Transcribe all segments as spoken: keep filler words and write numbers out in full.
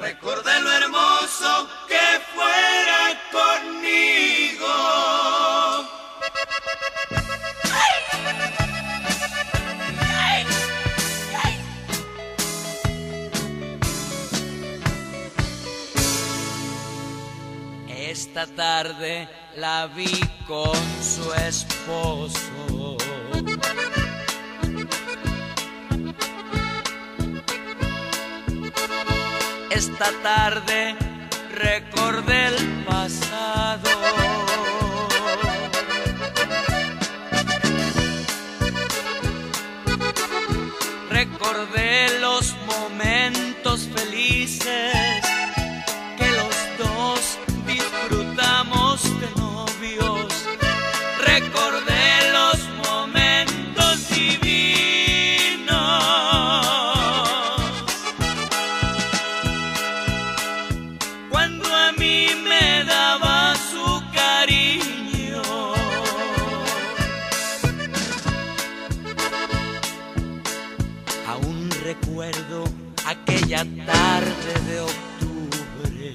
recordé lo hermoso que fuera conmigo. Esta tarde la vi con su esposo. Esta tarde recordé el pasado. Recordé los momentos felices que los dos disfrutamos de novios. Recordé los momentos divinos cuando a mí me daba su cariño. Aún recuerdo aquella tarde de octubre,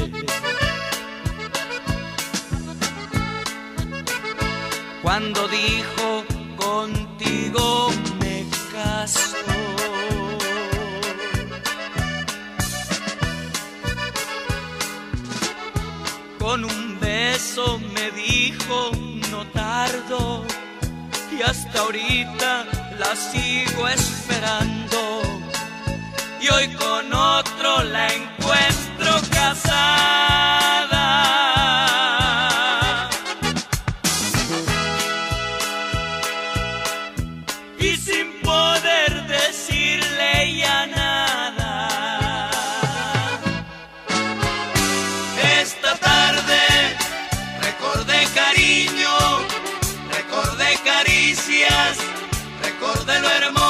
cuando dijo: contigo me caso. Con un beso me dijo: no tardo, y hasta ahorita la sigo esperando. Y hoy con otro la encuentro casada. Y sin poder decirle ya nada. Esta tarde recordé cariño, recordé caricias, recordé lo hermoso